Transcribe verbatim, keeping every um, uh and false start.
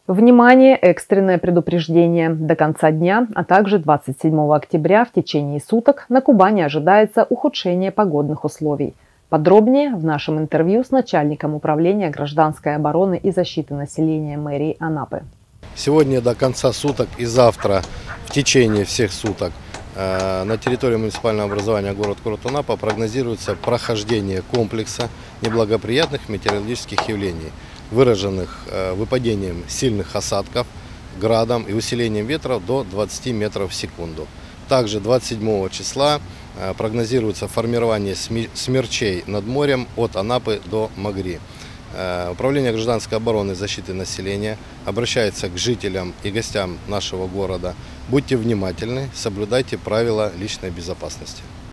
Внимание! Экстренное предупреждение. До конца дня, а также двадцать седьмого октября в течение суток на Кубани ожидается ухудшение погодных условий. Подробнее в нашем интервью с начальником управления гражданской обороны и защиты населения мэрии Анапы. Сегодня до конца суток и завтра в течение всех суток э, на территории муниципального образования город Анапа прогнозируется прохождение комплекса неблагоприятных метеорологических явлений, выраженных э, выпадением сильных осадков, градом и усилением ветра до двадцати метров в секунду. Также двадцать седьмого числа э, прогнозируется формирование смерчей над морем от Анапы до Магри. Э, Управление гражданской обороны и защиты населения обращается к жителям и гостям нашего города. Будьте внимательны, соблюдайте правила личной безопасности.